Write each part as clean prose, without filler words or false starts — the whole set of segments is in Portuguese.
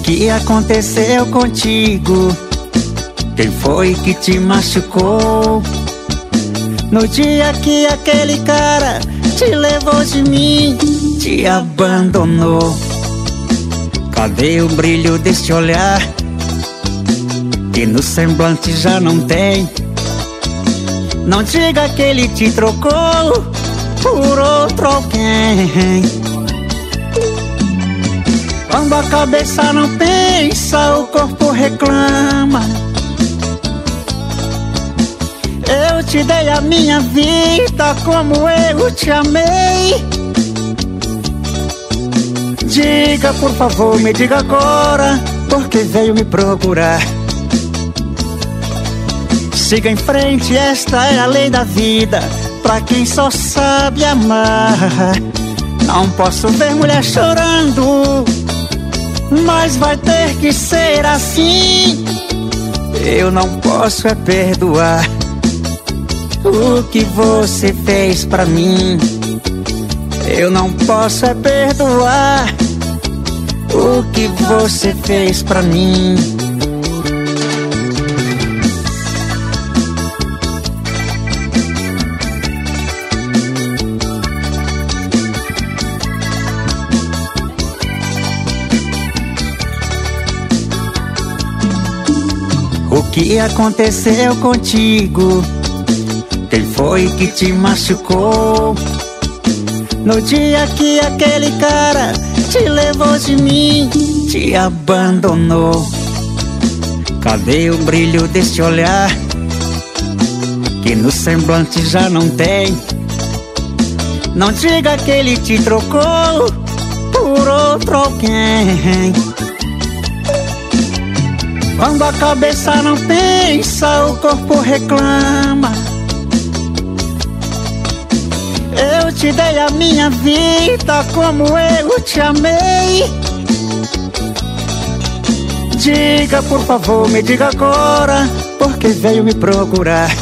que aconteceu contigo? Quem foi que te machucou? No dia que aquele cara te levou de mim, te abandonou. Cadê o brilho deste olhar que no semblante já não tem? Não diga que ele te trocou por outro alguém. Quando a cabeça não pensa, o corpo reclama. Eu te dei a minha vida como eu te amei. Diga, por favor, me diga agora, porque veio me procurar. Siga em frente, esta é a lei da vida, pra quem só sabe amar. Não posso ver mulher chorando, mas vai ter que ser assim. Eu não posso é perdoar o que você fez pra mim. Eu não posso é perdoar o que você fez pra mim. O que aconteceu contigo? Quem foi que te machucou? No dia que aquele cara te levou de mim, te abandonou. Cadê o brilho deste olhar que no semblante já não tem? Não diga que ele te trocou por outro alguém. Quando a cabeça não pensa, o corpo reclama. Eu te dei a minha vida como eu te amei. Diga, por favor, me diga agora, porque veio me procurar.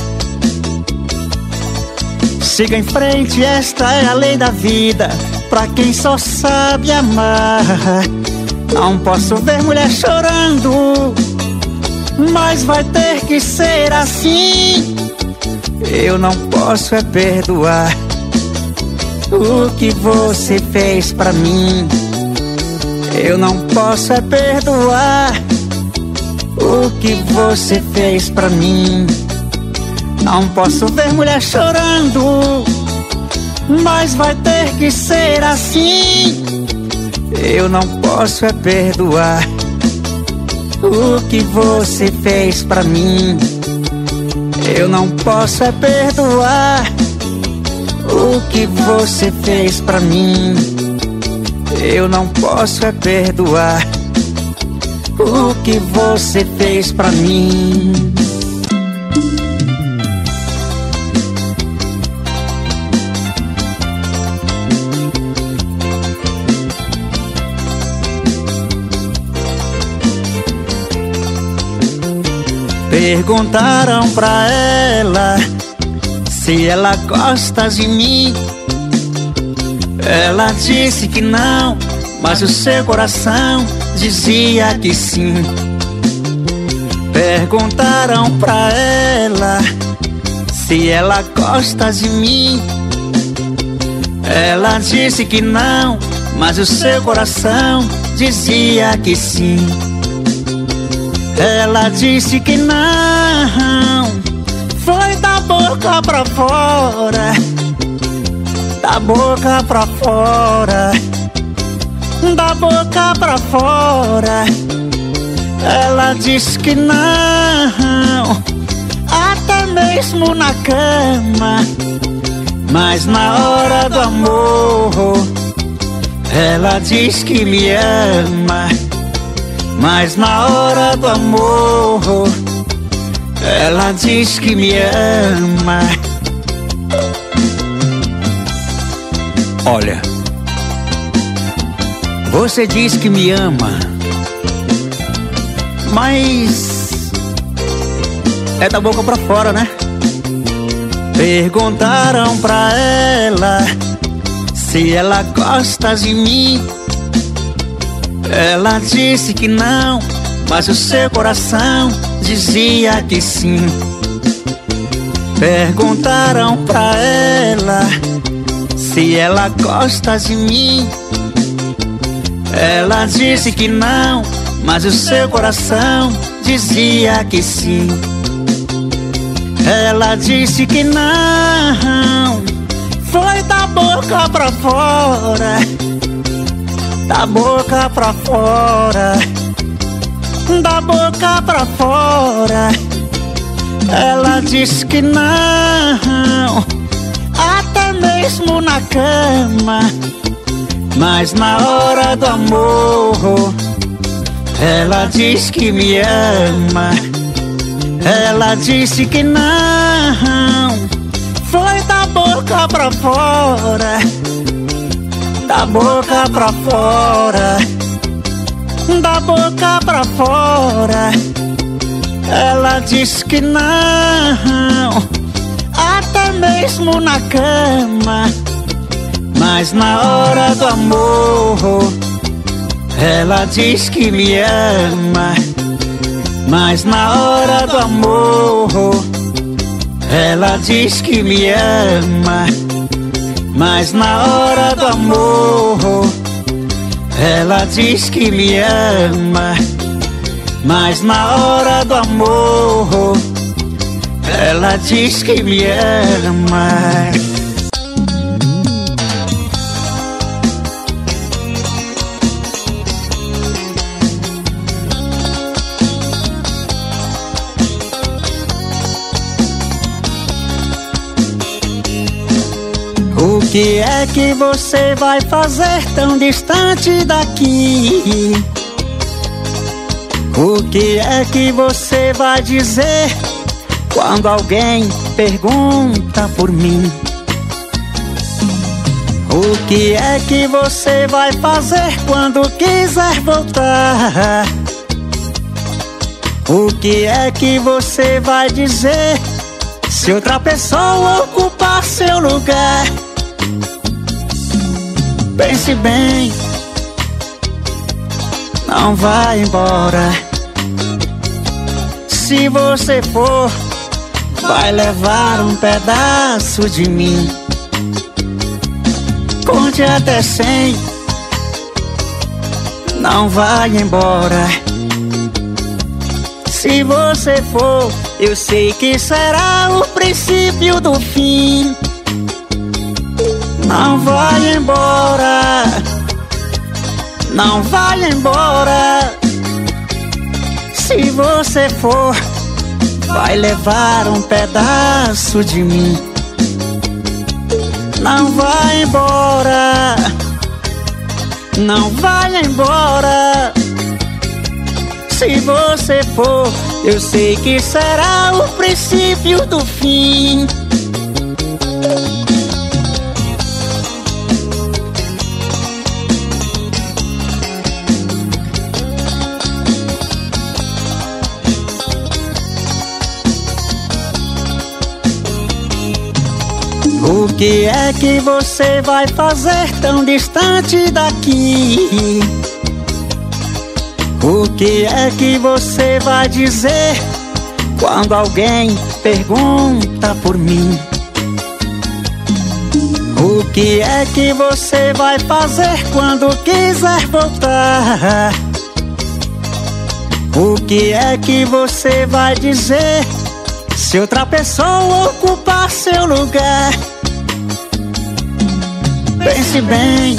Siga em frente, esta é a lei da vida, pra quem só sabe amar. Não posso ver mulher chorando, mas vai ter que ser assim. Eu não posso é perdoar o que você fez pra mim. Eu não posso é perdoar o que você fez pra mim. Não posso ver mulher chorando, mas vai ter que ser assim. Eu não posso é perdoar o que você fez pra mim. Eu não posso é perdoar o que você fez pra mim. Eu não posso é perdoar o que você fez pra mim. Perguntaram pra ela se ela gosta de mim. Ela disse que não, mas o seu coração dizia que sim. Perguntaram pra ela se ela gosta de mim. Ela disse que não, mas o seu coração dizia que sim. Ela disse que não, foi da boca pra fora, da boca pra fora, da boca pra fora. Ela disse que não, até mesmo na cama, mas na hora do amor ela diz que me ama. Mas na hora do amor ela diz que me ama. Olha, você diz que me ama, mas é da boca pra fora, né? Perguntaram pra ela se ela gosta de mim. Ela disse que não, mas o seu coração dizia que sim. Perguntaram pra ela se ela gosta de mim. Ela disse que não, mas o seu coração dizia que sim. Ela disse que não, foi da boca pra fora, da boca pra fora, da boca pra fora. Ela disse que não, até mesmo na cama, mas na hora do amor ela diz que me ama. Ela disse que não, foi da boca pra fora, da boca pra fora, da boca pra fora. Ela disse que não, até mesmo na cama, mas na hora do amor ela diz que me ama. Mas na hora do amor ela diz que me ama. Mas na hora do amor ela diz que me ama. Mas na hora do amor ela diz que me ama. O que é que você vai fazer tão distante daqui? O que é que você vai dizer quando alguém pergunta por mim? O que é que você vai fazer quando quiser voltar? O que é que você vai dizer se outra pessoa ocupar seu lugar? Pense bem, não vai embora. Se você for, vai levar um pedaço de mim. Conte até 100, não vai embora. Se você for, eu sei que será o princípio do fim. Não vai embora, não vai embora. Se você for, vai levar um pedaço de mim. Não vai embora, não vai embora. Se você for, eu sei que será o princípio do fim. O que é que você vai fazer tão distante daqui? O que é que você vai dizer quando alguém pergunta por mim? O que é que você vai fazer quando quiser voltar? O que é que você vai dizer se outra pessoa ocupar seu lugar? Pense bem,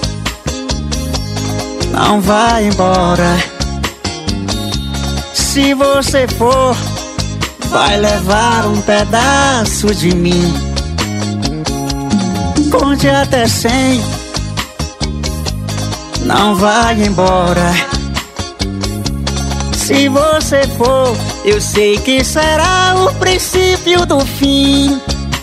não vai embora. Se você for, vai levar um pedaço de mim. Conte até 100, não vai embora. Se você for, eu sei que será o princípio do fim.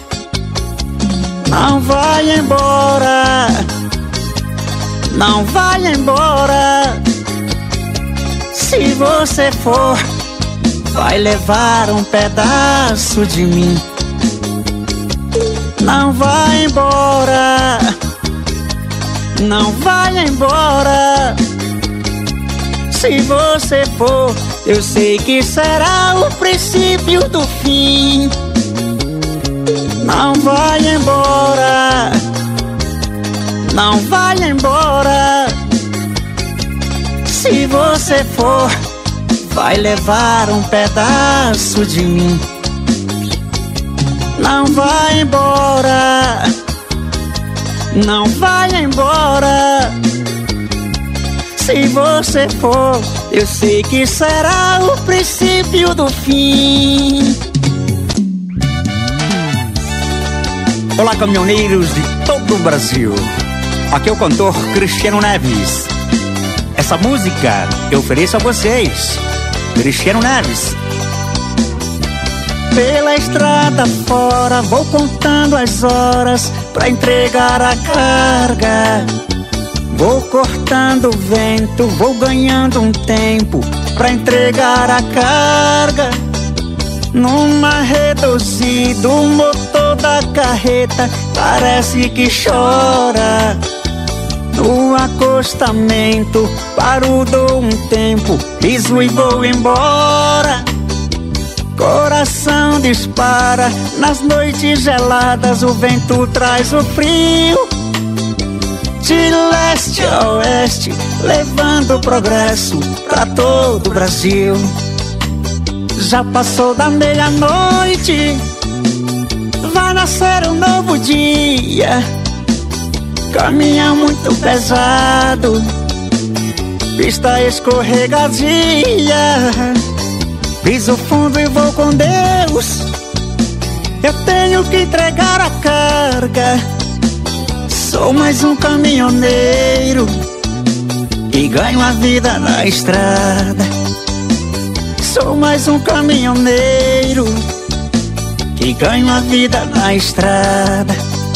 Não vai embora, não vai embora. Se você for, vai levar um pedaço de mim. Não vai embora, não vai embora. Se você for, eu sei que será o princípio do fim. Não vai embora, não vai embora. Se você for, vai levar um pedaço de mim. Não vai embora, não vai embora. Se você for, eu sei que será o princípio do fim. Olá, caminhoneiros de todo o Brasil. Aqui é o cantor Cristiano Neves. Essa música eu ofereço a vocês, Cristiano Neves. Pela estrada fora, vou contando as horas pra entregar a carga. Vou cortando o vento, vou ganhando um tempo pra entregar a carga. Numa reduzida, o motor da carreta parece que chora. No acostamento, paro, dou um tempo, piso e vou embora. Coração dispara, nas noites geladas o vento traz o frio. De leste a oeste, levando progresso pra todo o Brasil. Já passou da meia-noite, vai nascer um novo dia. Caminhão muito pesado, pista escorregadia. Piso fundo e vou com Deus, eu tenho que entregar a carga. Sou mais um caminhoneiro e ganho a vida na estrada. Sou mais um caminhoneiro que ganho a vida na estrada.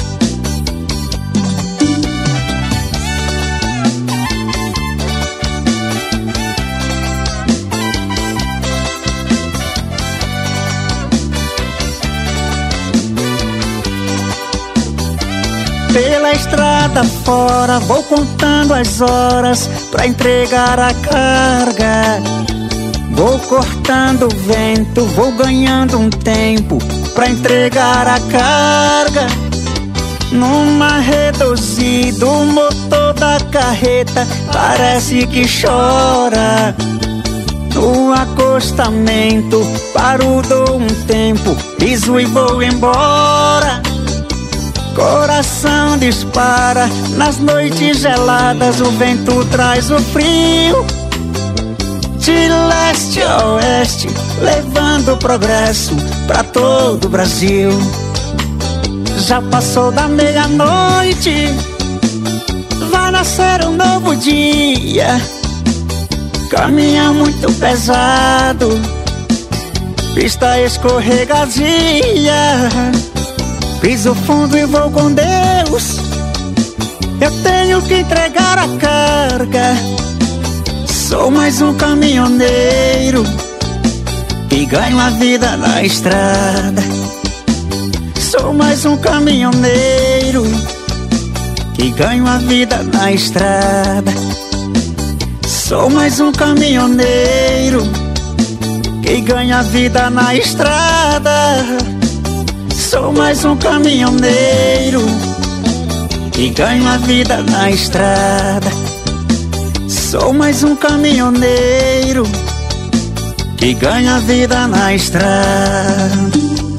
Pela estrada fora, vou contando as horas pra entregar a carga. Vou cortando o vento, vou ganhando um tempo pra entregar a carga. Numa reduzida, o motor da carreta parece que chora. No acostamento, paro, dou um tempo, piso e vou embora. Coração dispara, nas noites geladas o vento traz o frio. De leste a oeste, levando progresso pra todo o Brasil. Já passou da meia-noite, vai nascer um novo dia. Caminhão muito pesado, pista escorregadia. Piso fundo e vou com Deus, eu tenho que entregar a carga. Sou mais um caminhoneiro e ganho a vida na estrada. Sou mais um caminhoneiro que ganho a vida na estrada. Sou mais um caminhoneiro que ganha a vida na estrada. Sou mais um caminhoneiro que ganho a vida na estrada. Sou mais um caminhoneiro que ganha a vida na estrada.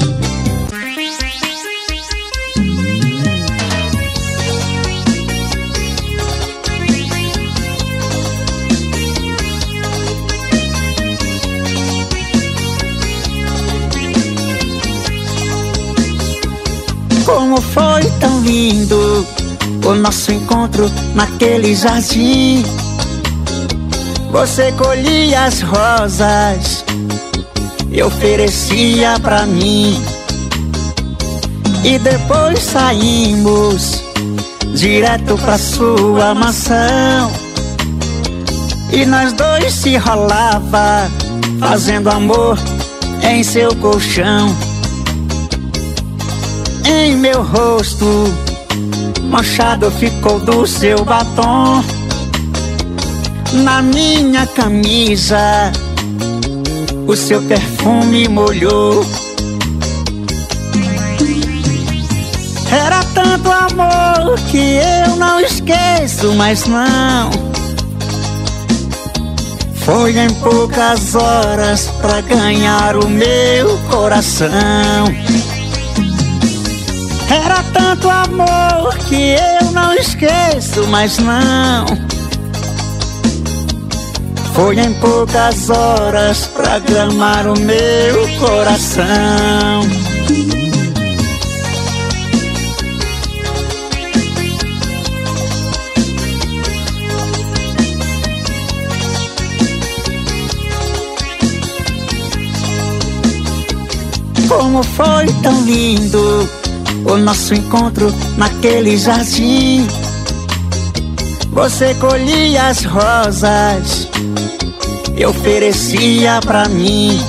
Como foi tão lindo o nosso encontro naquele jardim. Você colhia as rosas e oferecia pra mim. E depois saímos direto pra sua mansão. E nós dois se rolava, fazendo amor em seu colchão. Em meu rosto manchado ficou do seu batom. Na minha camisa o seu perfume molhou. Era tanto amor que eu não esqueço, mas não. Foi em poucas horas pra ganhar o meu coração. Era tanto amor que eu não esqueço, mas não. Foi em poucas horas pra gramar o meu coração. Como foi tão lindo o nosso encontro naquele jardim. Você colhia as rosas e oferecia pra mim.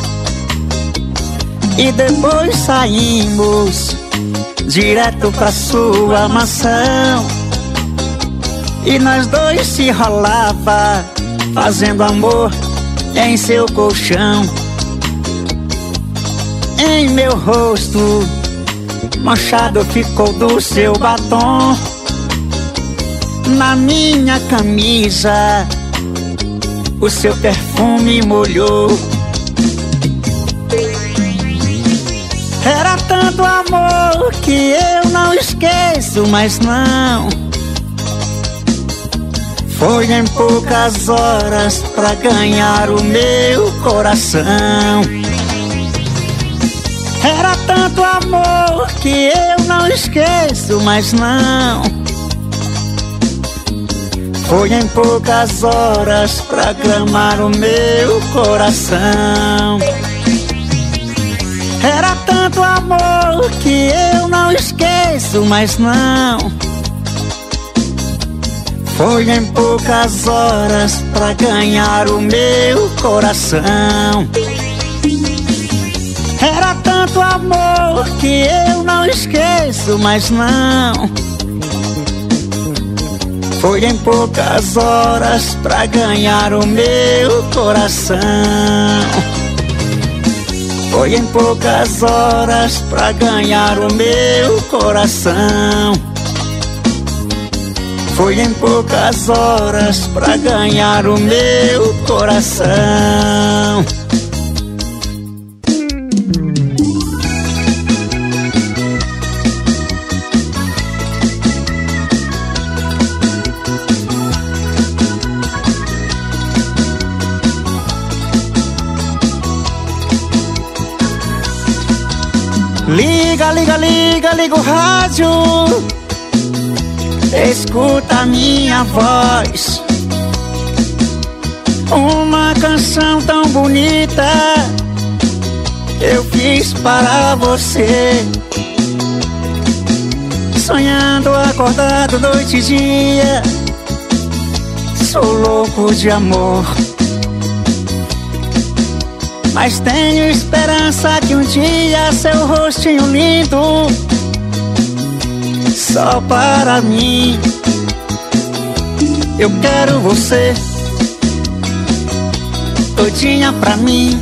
E depois saímos direto pra sua mansão. E nós dois se rolava, fazendo amor em seu colchão. Em meu rosto manchado ficou do seu batom. Na minha camisa o seu perfume molhou. Era tanto amor que eu não esqueço, mas não. Foi em poucas horas pra ganhar o meu coração. Era tanto amor que eu não esqueço, mas não. Foi em poucas horas pra gramar o meu coração. Era tanto amor que eu não esqueço, mas não. Foi em poucas horas pra ganhar o meu coração. Era tanto amor que eu não esqueço, mas não. Foi em poucas horas pra ganhar o meu coração. Foi em poucas horas pra ganhar o meu coração. Foi em poucas horas pra ganhar o meu coração. Liga, liga, liga, liga o rádio. Escuta a minha voz. Uma canção tão bonita eu fiz para você. Sonhando, acordado, noite e dia, sou louco de amor. Mas tenho esperança que um dia seu rostinho lindo, só para mim. Eu quero você todinha pra mim.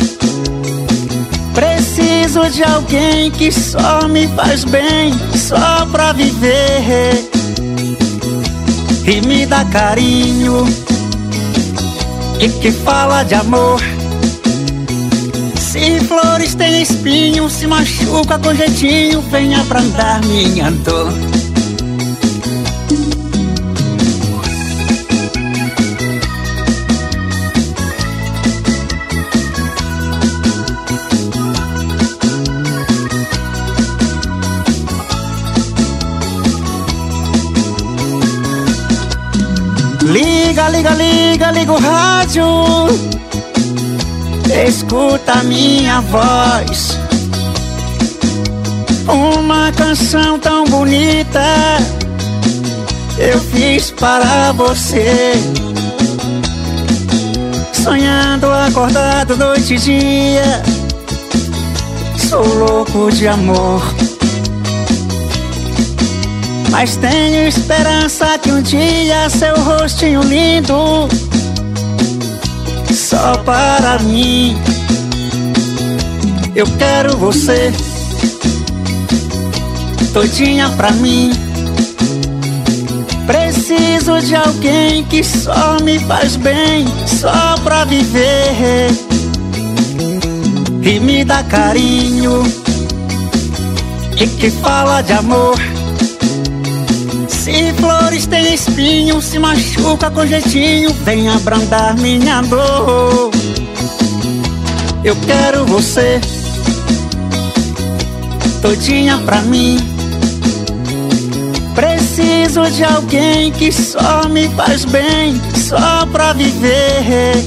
Preciso de alguém que só me faz bem, só pra viver e me dá carinho e que fala de amor. Se flores têm espinho, se machuca com jeitinho, venha abrandar minha dor. Liga, liga, liga, liga o rádio. Escuta a minha voz. Uma canção tão bonita eu fiz para você. Sonhando, acordado, noite e dia, sou louco de amor. Mas tenho esperança que um dia seu rostinho lindo, só para mim. Eu quero você todinha pra mim. Preciso de alguém que só me faz bem, só pra viver e me dá carinho e que fala de amor. Se flores têm espinho, se machuca com jeitinho, vem abrandar minha dor. Eu quero você todinha pra mim. Preciso de alguém que só me faz bem, só pra viver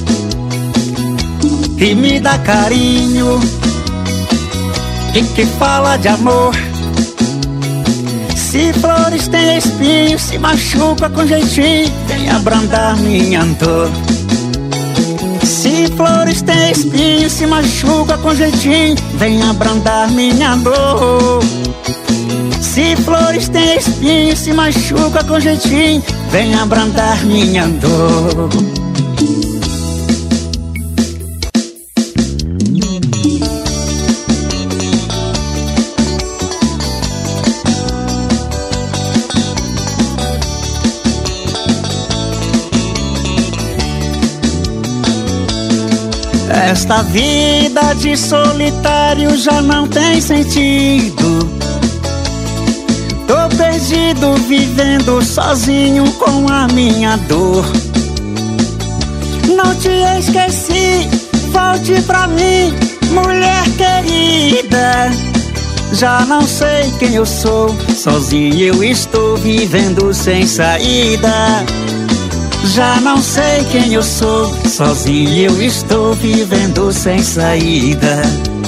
e me dá carinho e que fala de amor. Se flores têm espinho, se machuca com jeitinho, vem abrandar minha dor. Se flores têm espinho, se machuca com jeitinho, vem abrandar minha dor. Se flores têm espinho, se machuca com jeitinho, vem abrandar minha dor. Esta vida de solitário já não tem sentido. Tô perdido vivendo sozinho com a minha dor. Não te esqueci, volte pra mim, mulher querida. Já não sei quem eu sou, sozinho eu estou vivendo sem saída. Já não sei quem eu sou, sozinho eu estou vivendo sem saída.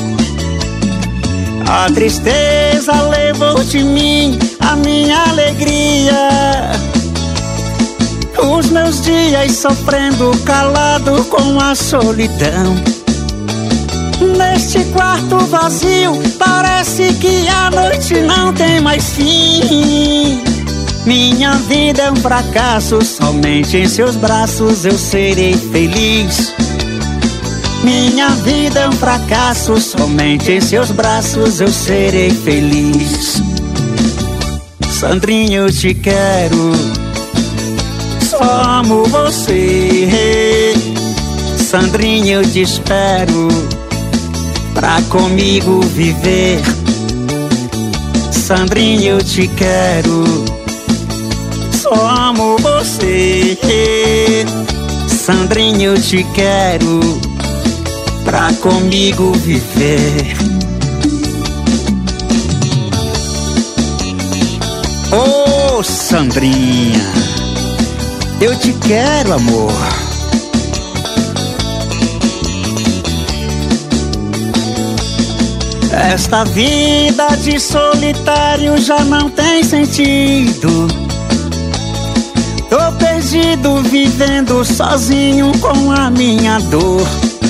A tristeza levou de mim a minha alegria. Os meus dias sofrendo calado com a solidão. Neste quarto vazio parece que a noite não tem mais fim. Minha vida é um fracasso, somente em seus braços eu serei feliz. Minha vida é um fracasso, somente em seus braços eu serei feliz. Sandrinha, eu te quero, só amo você. Sandrinha, eu te espero pra comigo viver. Sandrinha, eu te quero, só amo você. Sandrinha, eu te quero pra comigo viver. Oh, Sandrinha, eu te quero, amor. Esta vida de solitário já não tem sentido. Tô perdido vivendo sozinho com a minha dor.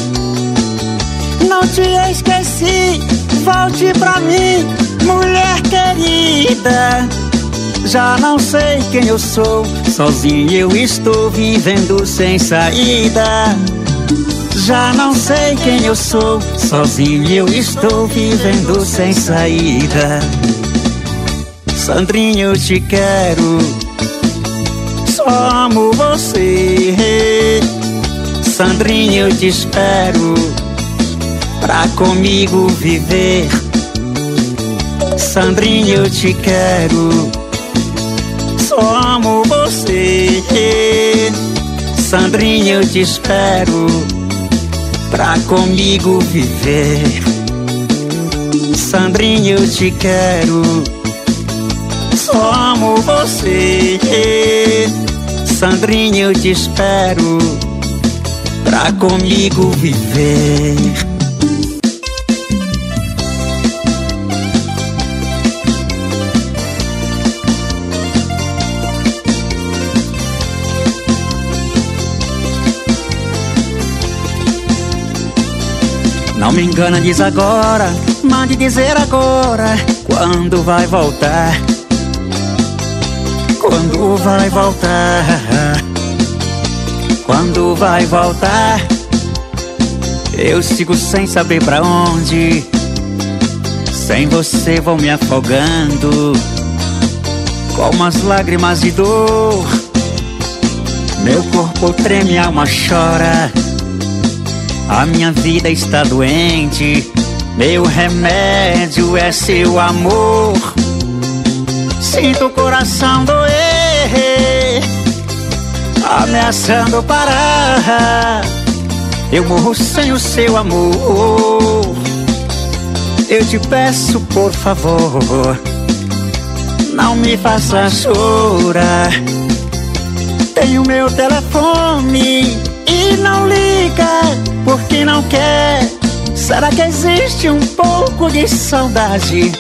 Não te esqueci, volte pra mim, mulher querida. Já não sei quem eu sou, sozinho eu estou vivendo sem saída. Já não sei quem eu sou, sozinho eu estou vivendo sem saída. Sandrinha, eu te quero, só amo você. Sandrinha, eu te espero pra comigo viver. Sandrinha, eu te quero, só amo você. Sandrinha, eu te espero pra comigo viver. Sandrinha, eu te quero, só amo você. Sandrinha, eu te espero pra comigo viver. Não me engana, diz agora, mande dizer agora, quando vai voltar? Quando vai voltar? Quando vai voltar? Eu sigo sem saber pra onde. Sem você vou me afogando, com as lágrimas de dor. Meu corpo treme, a alma chora. A minha vida está doente. Meu remédio é seu amor. Sinto o coração doer, ameaçando parar. Eu morro sem o seu amor. Eu te peço, por favor, não me faça chorar. Tenho meu telefone e não liga porque não quer. Será que existe um pouco de saudade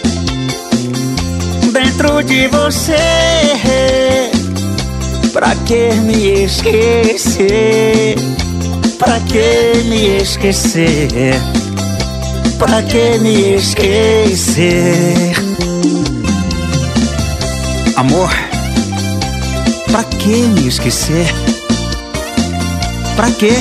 dentro de você? Pra que me esquecer? Pra que me esquecer? Pra que me esquecer? Amor, pra que me esquecer? Pra quê?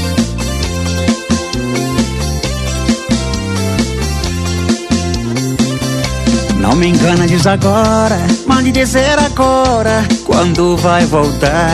Não me engana, diz agora. Mande dizer agora quando vai voltar.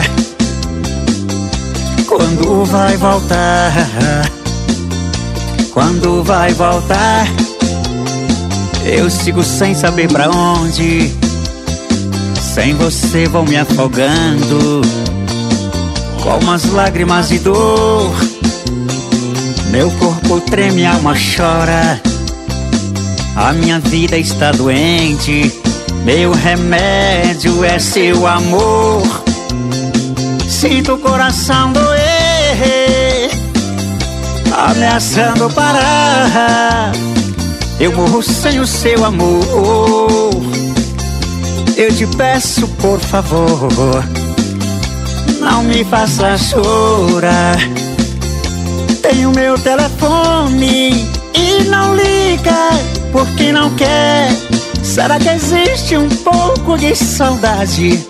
Quando vai voltar? Quando vai voltar? Eu sigo sem saber pra onde. Sem você vou me afogando, com as lágrimas de dor. Meu corpo treme, a alma chora. A minha vida está doente. Meu remédio é seu amor. Sinto o coração doer, ameaçando parar. Eu morro sem o seu amor. Eu te peço, por favor, não me faça chorar. Tenho meu telefone e não liga porque não quer. Será que existe um pouco de saudade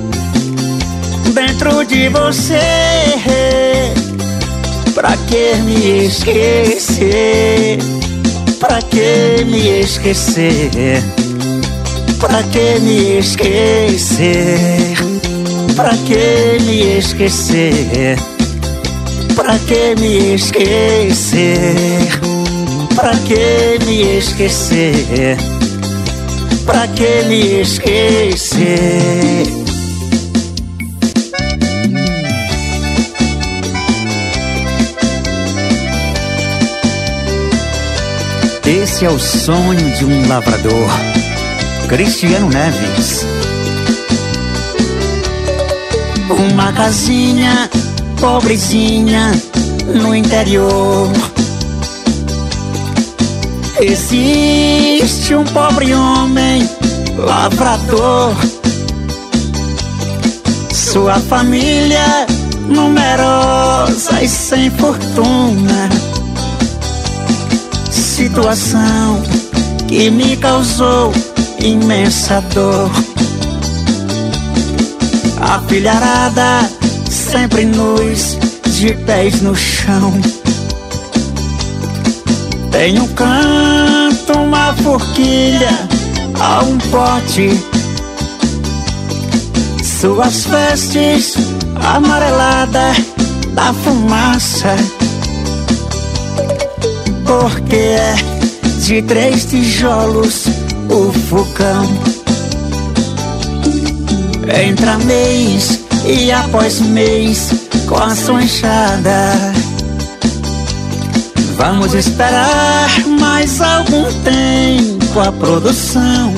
dentro de você? Pra que me esquecer? Pra que me esquecer? Pra que me esquecer? Pra que me esquecer? Pra que me esquecer? Pra que me esquecer? Pra que me esquecer? Esse é o sonho de um lavrador, Cristiano Neves. Uma casinha pobrezinha no interior. Existe um pobre homem lavrador. Sua família numerosa e sem fortuna. Situação que me causou imensa dor. A filharada sempre nus, de pés no chão. Tem um canto, uma forquilha, há um pote. Suas vestes amareladas da fumaça. Porque é de 3 tijolos o fogão. Entra mês e após mês com a sua enxada. Vamos esperar mais algum tempo a produção.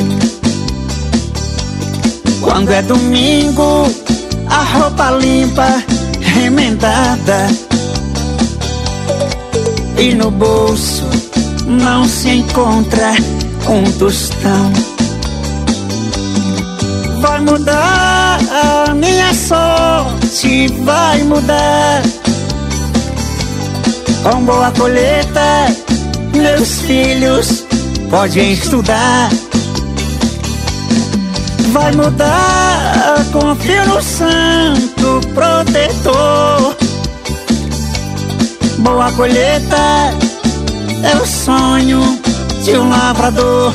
Quando é domingo, a roupa limpa, remendada. E no bolso não se encontra um tostão. Vai mudar a minha sorte, vai mudar. Com boa colheita, meus filhos podem estudar. Vai mudar, confio no santo protetor. Boa colheita é o sonho de um lavrador.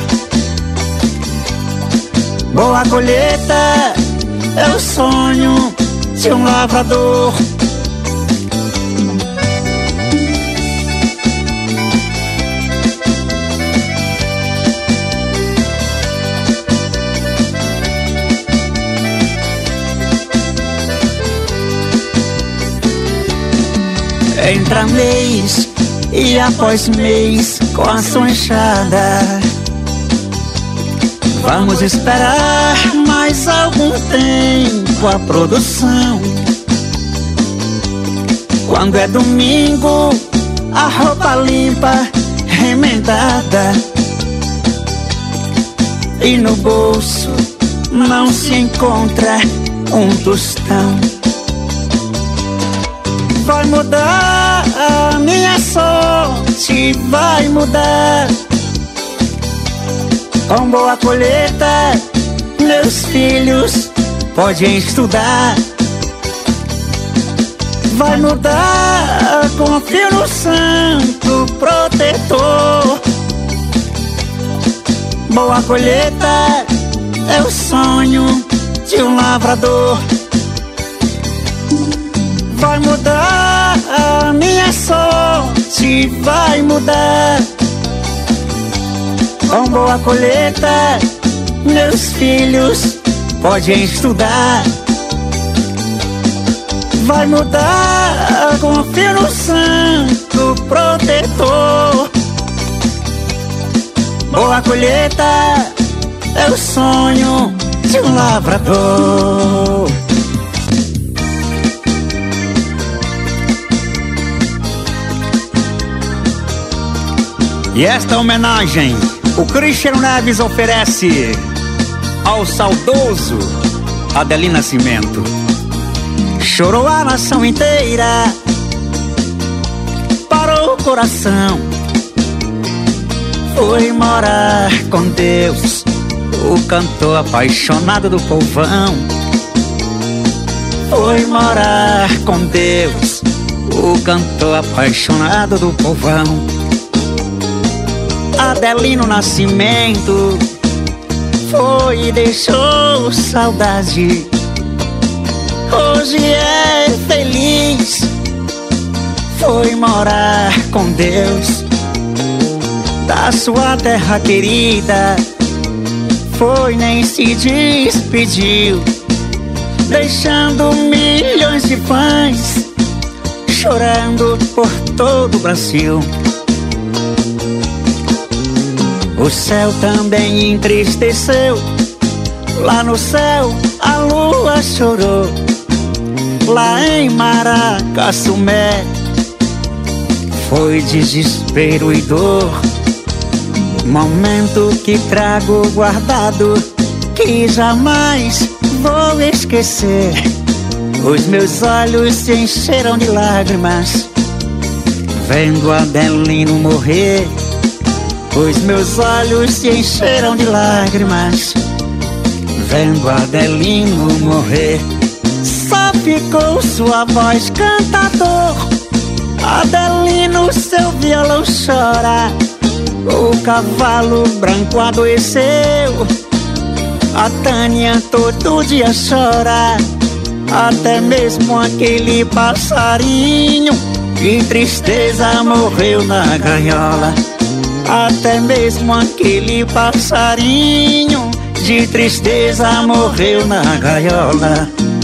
Boa colheita é o sonho de um lavrador. Entra mês e após mês com a sua enxada, vamos esperar mais algum tempo a produção. Quando é domingo, a roupa limpa, remendada, e no bolso não se encontra um tostão. Vai mudar, a minha sorte vai mudar. Com boa colheita, meus filhos podem estudar. Vai mudar, confio no santo protetor. Boa colheita é o sonho de um lavrador. Vai mudar, a minha sorte vai mudar. Com boa colheita, meus filhos podem estudar. Vai mudar, confio no santo protetor. Boa colheita é o sonho de um lavrador. E esta homenagem o Cristiano Neves oferece ao saudoso Adelino Nascimento. Chorou a nação inteira, parou o coração, foi morar com Deus, o cantor apaixonado do povão. foi morar com Deus, o cantor apaixonado do povão. Adelino Nascimento foi e deixou saudade. Hoje é feliz, foi morar com Deus. Da sua terra querida, foi nem se despediu, deixando milhões de fãs chorando por todo o Brasil. O céu também entristeceu, lá no céu a lua chorou. Lá em Maracassumé foi desespero e dor. Momento que trago guardado, que jamais vou esquecer. Os meus olhos se encheram de lágrimas vendo Adelino morrer. Os meus olhos se encheram de lágrimas vendo Adelino morrer. Só ficou sua voz, cantador. Adelino, seu violão chora. O cavalo branco adoeceu. A Tânia todo dia chora. Até mesmo aquele passarinho de tristeza morreu na gaiola. Até mesmo aquele passarinho de tristeza morreu na gaiola.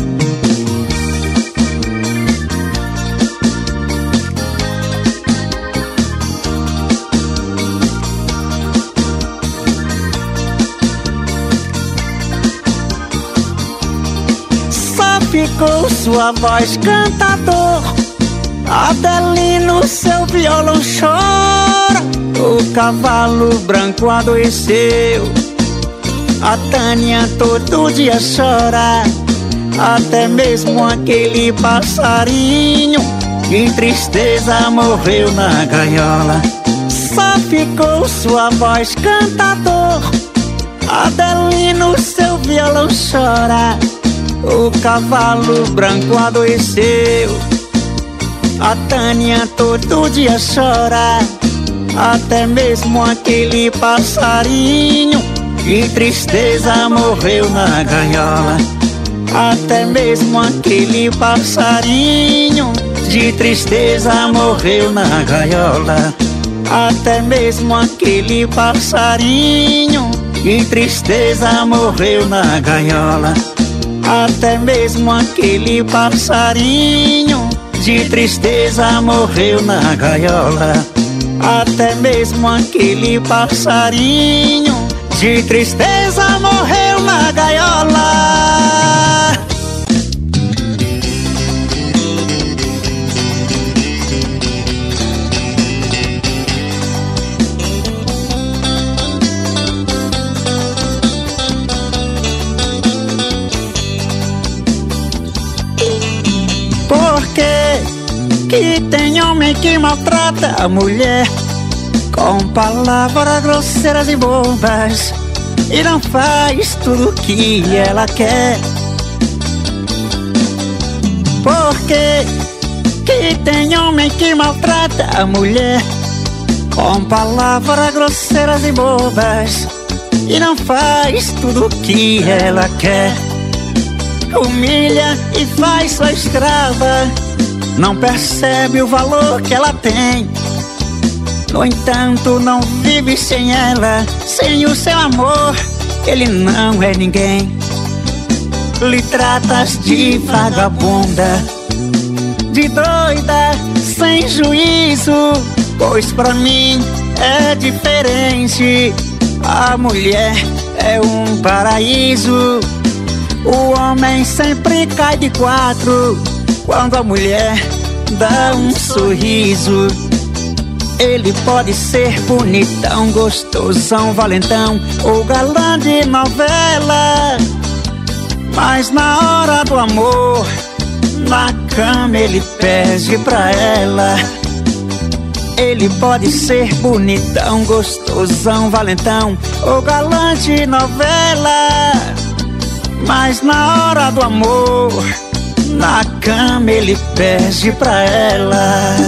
Só ficou sua voz, cantador. Adelino, seu violão chora. O cavalo branco adoeceu. A Tânia todo dia chora. Até mesmo aquele passarinho de tristeza morreu na gaiola. Só ficou sua voz, cantador. Adelino, seu violão chora. O cavalo branco adoeceu. A Tânia todo dia chora, até mesmo aquele passarinho de tristeza morreu na gaiola. Até mesmo aquele passarinho de tristeza morreu na gaiola. Até mesmo aquele passarinho de tristeza morreu na gaiola. Até mesmo aquele passarinho de tristeza morreu na gaiola. Até mesmo aquele passarinho de tristeza morreu na gaiola. Por que tem homem que maltrata a mulher com palavras grosseiras e bobas e não faz tudo o que ela quer? Por que tem homem que maltrata a mulher com palavras grosseiras e bobas e não faz tudo o que ela quer? Humilha e faz sua escrava, não percebe o valor que ela tem. No entanto, não vive sem ela, sem o seu amor, ele não é ninguém. Lhe tratas de vagabunda, de doida, sem juízo, pois pra mim é diferente. A mulher é um paraíso. O homem sempre cai de quatro quando a mulher dá um sorriso. Ele pode ser bonitão, gostosão, valentão ou galã de novela, mas na hora do amor, na cama ele perde pra ela. Ele pode ser bonitão, gostosão, valentão ou galã de novela, mas na hora do amor, na cama ele perde pra ela.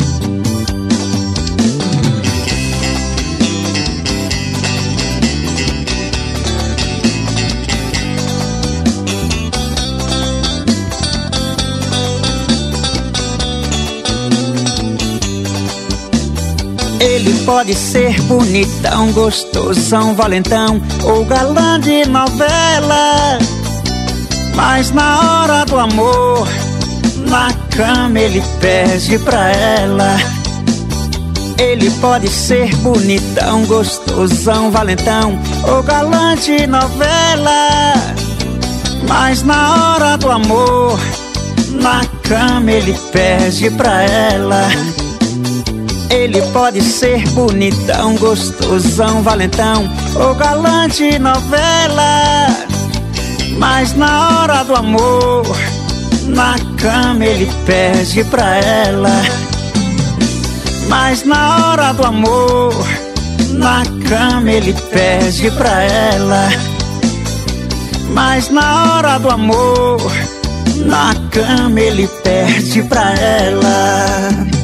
Ele pode ser bonitão, gostosão, valentão ou galã de novela, mas na hora do amor, na cama ele perde pra ela. Ele pode ser bonitão, gostosão, valentão ou galã de novela, mas na hora do amor, na cama ele perde pra ela. Ele pode ser bonitão, gostosão, valentão ou galã de novela, mas na hora do amor, na cama ele perde pra ela. Mas na hora do amor, na cama ele perde pra ela. Mas na hora do amor, na cama ele perde pra ela.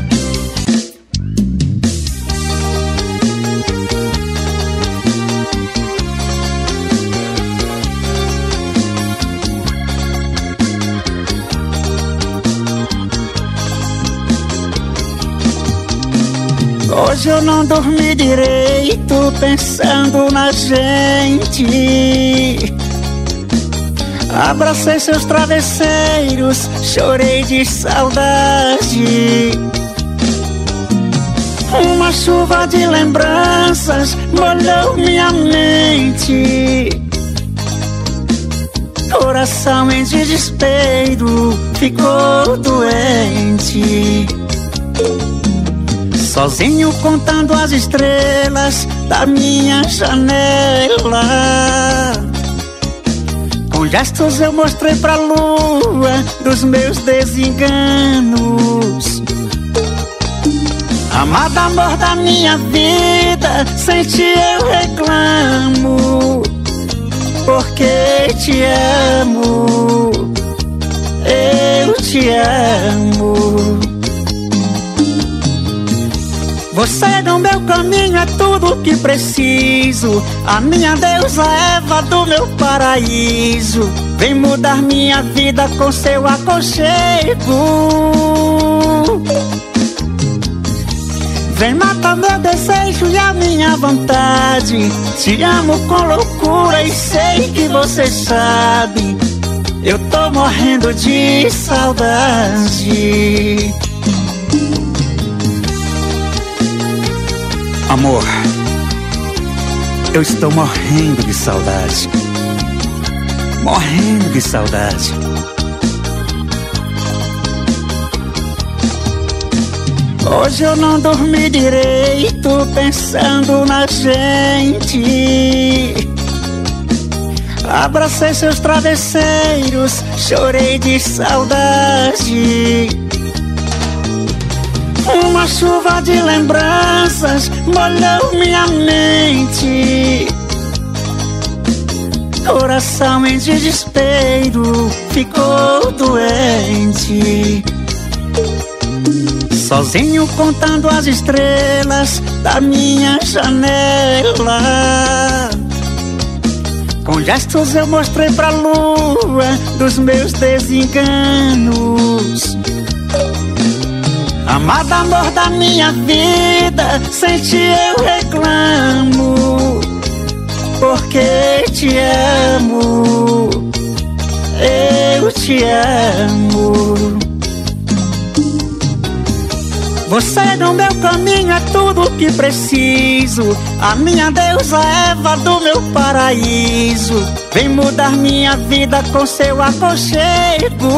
Hoje eu não dormi direito pensando na gente. Abracei seus travesseiros, chorei de saudade. Uma chuva de lembranças molhou minha mente. Coração em desespero ficou doente. Sozinho contando as estrelas da minha janela. Com gestos eu mostrei pra lua dos meus desenganos. Amado amor da minha vida, sem ti eu reclamo. Porque te amo, eu te amo. Você no meu caminho é tudo que preciso. A minha deusa Eva do meu paraíso. Vem mudar minha vida com seu aconchego. Vem matar meu desejo e a minha vontade. Te amo com loucura e sei que você sabe. Eu tô morrendo de saudade. Amor, eu estou morrendo de saudade. Morrendo de saudade. Hoje eu não dormi direito pensando na gente. Abracei seus travesseiros, chorei de saudade. Uma chuva de lembranças molhou minha mente. Coração em desespero ficou doente. Sozinho contando as estrelas da minha janela. Com gestos eu mostrei pra lua dos meus desenganos. Amado amor da minha vida, sem ti eu reclamo. Porque te amo, eu te amo. Você no meu caminho é tudo que preciso. A minha deusa Eva do meu paraíso. Vem mudar minha vida com seu aconchego.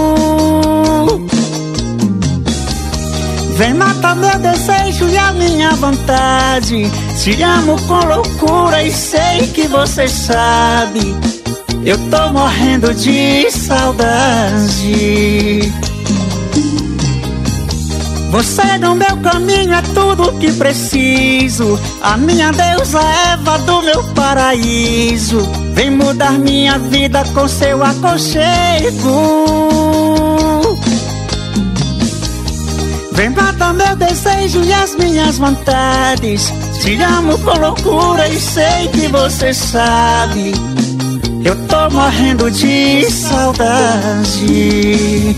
Vem matar meu desejo e a minha vontade. Te amo com loucura e sei que você sabe. Eu tô morrendo de saudade. Você no meu caminho é tudo que preciso. A minha deusa Eva do meu paraíso. Vem mudar minha vida com seu aconchego. Vem matar meu desejo e as minhas vontades. Te amo com loucura e sei que você sabe. Eu tô morrendo de saudade.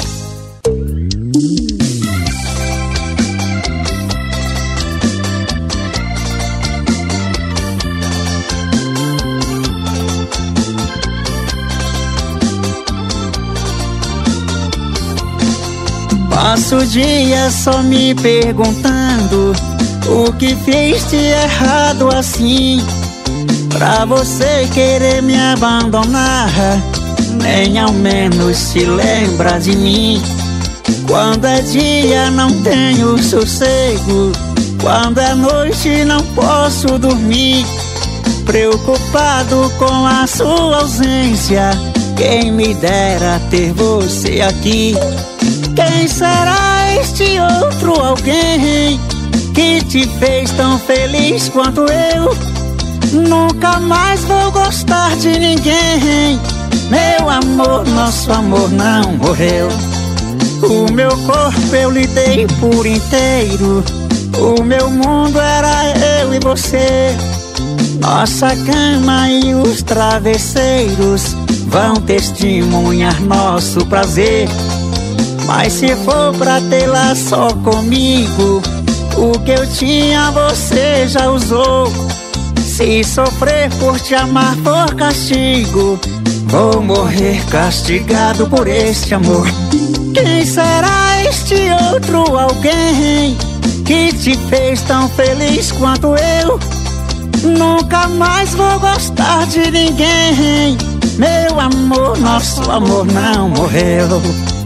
Passo o dia só me perguntando o que fiz de errado assim, pra você querer me abandonar, nem ao menos se lembra de mim. Quando é dia não tenho sossego, quando é noite não posso dormir, preocupado com a sua ausência. Quem me dera ter você aqui. Quem será este outro alguém que te fez tão feliz quanto eu? Nunca mais vou gostar de ninguém. Meu amor, nosso amor não morreu. O meu corpo eu lhe dei por inteiro. O meu mundo era eu e você. Nossa cama e os travesseiros vão testemunhar nosso prazer. Mas se for pra tê-la só comigo, o que eu tinha você já usou. Se sofrer por te amar for castigo, vou morrer castigado por este amor. Quem será este outro alguém que te fez tão feliz quanto eu? Nunca mais vou gostar de ninguém. Meu amor, nosso amor não morreu.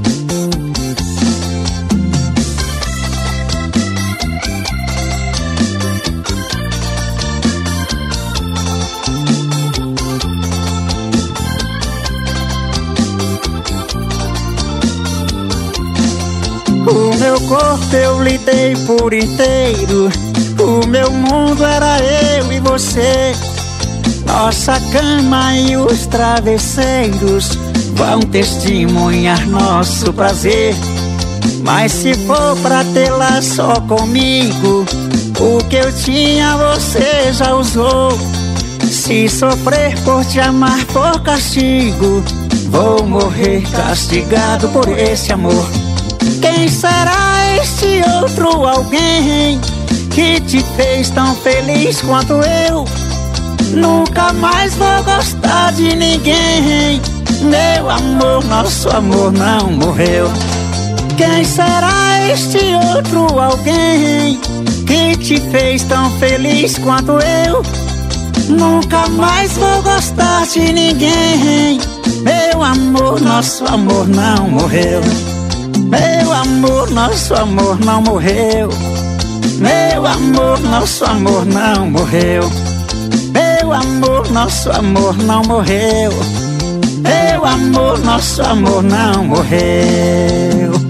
O meu corpo eu lhe dei por inteiro. O meu mundo era eu e você. Nossa cama e os travesseiros vão testemunhar nosso prazer. Mas se for pra tê-la só comigo, O que eu tinha você já usou. Se sofrer por te amar for castigo, vou morrer castigado por esse amor. Quem será este outro alguém que te fez tão feliz quanto eu? Nunca mais vou gostar de ninguém. Meu amor, nosso amor não morreu. Quem será este outro alguém que te fez tão feliz quanto eu? Nunca mais vou gostar de ninguém. Meu amor, nosso amor não morreu. Meu amor, nosso amor não morreu. Meu amor, nosso amor não morreu. Meu amor, nosso amor não morreu. Meu amor, nosso amor não morreu.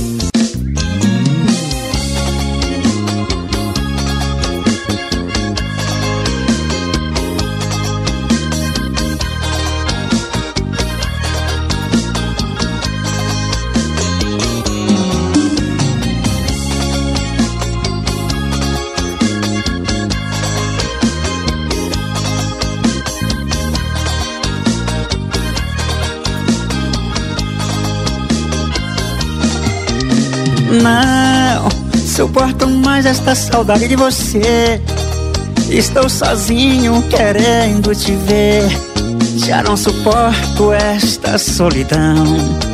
Não suporto mais esta saudade de você. Estou sozinho querendo te ver. Já não suporto esta solidão.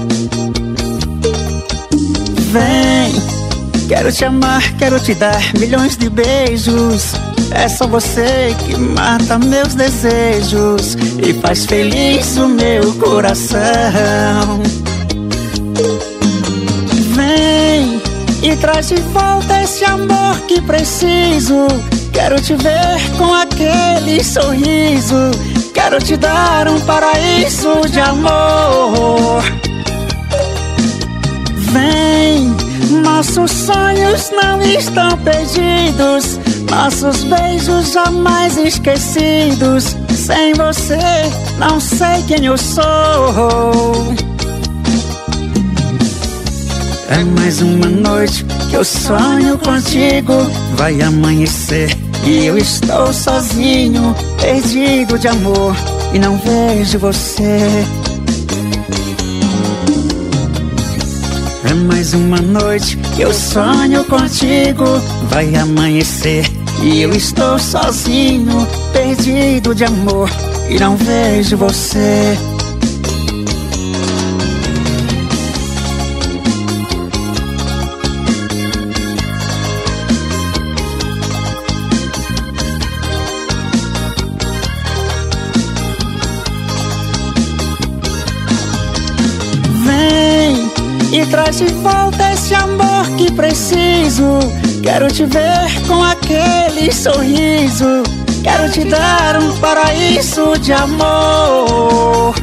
Vem, quero te amar, quero te dar milhões de beijos. É só você que mata meus desejos e faz feliz o meu coração. Vem e traz de volta esse amor que preciso. Quero te ver com aquele sorriso. Quero te dar um paraíso de amor. Vem, nossos sonhos não estão perdidos. Nossos beijos jamais esquecidos. Sem você não sei quem eu sou. É mais uma noite que eu sonho contigo. Vai amanhecer e eu estou sozinho, perdido de amor e não vejo você. É mais uma noite que eu sonho contigo. Vai amanhecer e eu estou sozinho, perdido de amor e não vejo você. E traz de volta esse amor que preciso. Quero te ver com aquele sorriso. Quero te dar um paraíso de amor.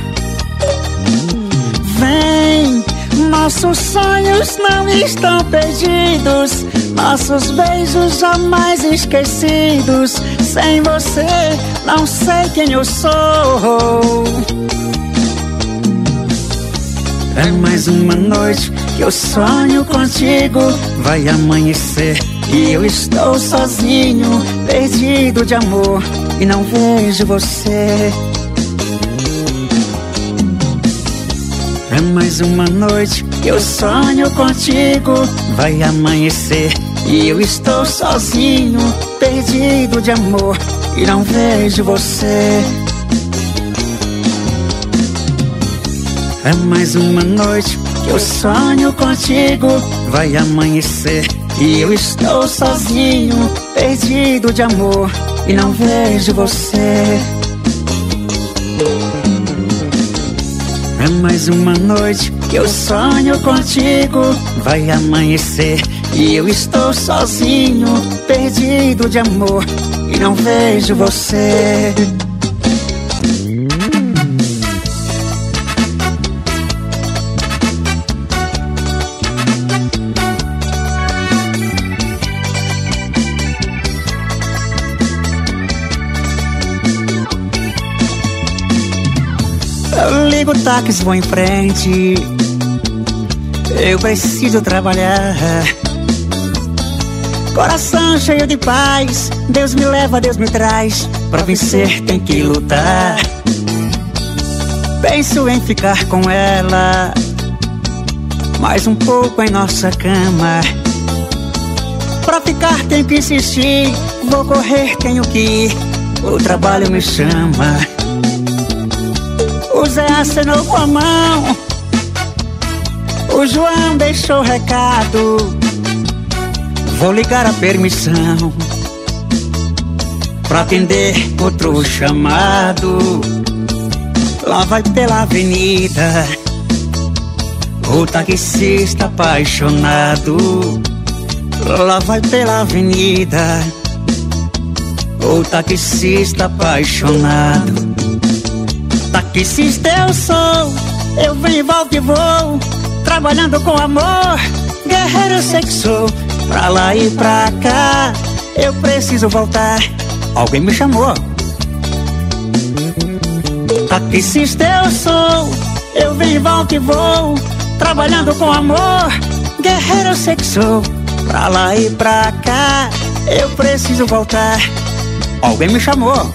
Vem, nossos sonhos não estão perdidos. Nossos beijos jamais esquecidos. Sem você não sei quem eu sou. É mais uma noite que eu sonho contigo. Vai amanhecer e eu estou sozinho, perdido de amor e não vejo você. É mais uma noite que eu sonho contigo. Vai amanhecer e eu estou sozinho, perdido de amor e não vejo você. É mais uma noite que eu sonho contigo. Vai amanhecer e eu estou sozinho, perdido de amor e não vejo você. É mais uma noite que eu sonho contigo. Vai amanhecer e eu estou sozinho, perdido de amor e não vejo você. Eu ligo o táxi, vou em frente. Eu preciso trabalhar. Coração cheio de paz, Deus me leva, Deus me traz. Pra vencer tem que lutar. Penso em ficar com ela mais um pouco em nossa cama. Pra ficar tenho que insistir, vou correr, tenho que ir, o trabalho me chama. O Zé acenou com a mão, o João deixou recado. Vou ligar a permissão pra atender outro chamado. Lá vai pela avenida o taxista apaixonado. Lá vai pela avenida o taxista apaixonado. Taxista eu sou, eu venho e volto e vou, trabalhando com amor, guerreiro eu sei que sou. Pra lá e pra cá, eu preciso voltar, alguém me chamou. Taxista eu sou, eu venho e volto e vou, trabalhando com amor, guerreiro eu sei que sou. Pra lá e pra cá, eu preciso voltar, alguém me chamou.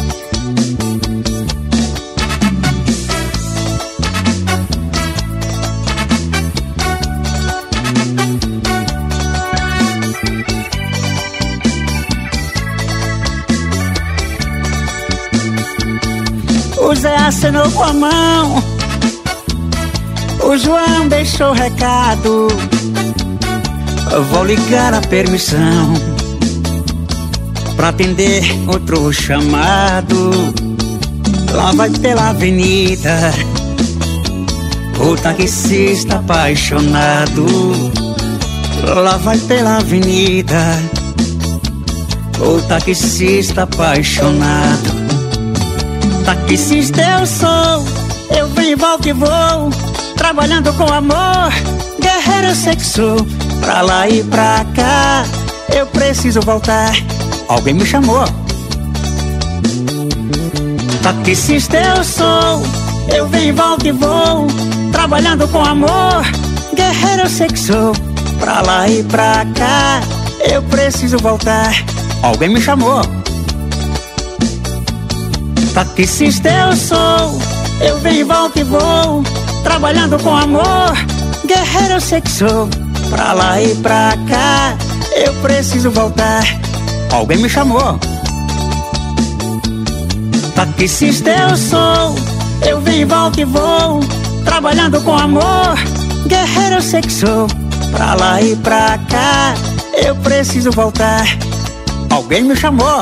O Zé acenou com a mão, o João deixou recado. Vou ligar a permissão pra atender outro chamado. Lá vai pela avenida o taxista apaixonado. Lá vai pela avenida o taxista apaixonado. Taxista eu sou, eu venho e volto e vou, trabalhando com amor, guerreiro eu sei que sou. Pra lá e pra cá, eu preciso voltar, alguém me chamou. Taxista eu sou, eu venho e volto e vou, trabalhando com amor, guerreiro eu sei que sou. Pra lá e pra cá, eu preciso voltar, alguém me chamou. Taxista eu sou, eu venho e volto e vou, trabalhando com amor, guerreiro eu sei que sou. Pra lá e pra cá, eu preciso voltar, alguém me chamou. Taxista eu sou, eu venho e volto e vou, trabalhando com amor, guerreiro eu sei que sou. Pra lá e pra cá, eu preciso voltar, alguém me chamou.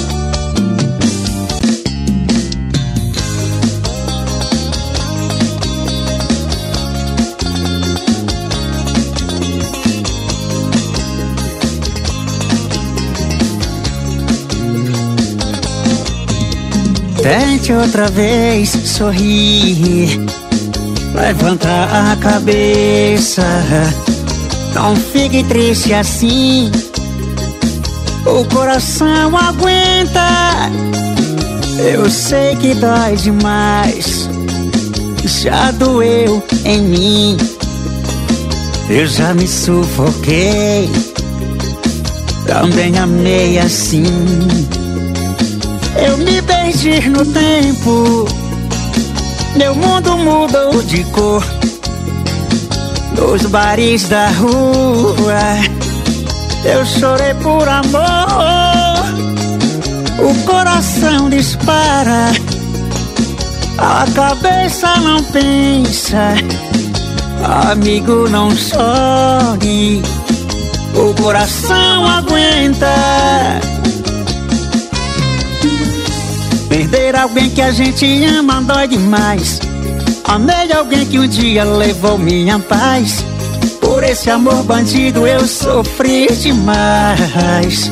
Tente outra vez sorrir, levanta a cabeça, não fique triste assim, o coração aguenta. Eu sei que dói demais, já doeu em mim, eu já me sufoquei, também amei assim. Eu me perdi no tempo, meu mundo mudou de cor. Nos bares da rua, eu chorei por amor. O coração dispara, a cabeça não pensa. Amigo, não chore, o coração aguenta. Perder alguém que a gente ama dói demais. Amei alguém que um dia levou minha paz. Por esse amor bandido eu sofri demais.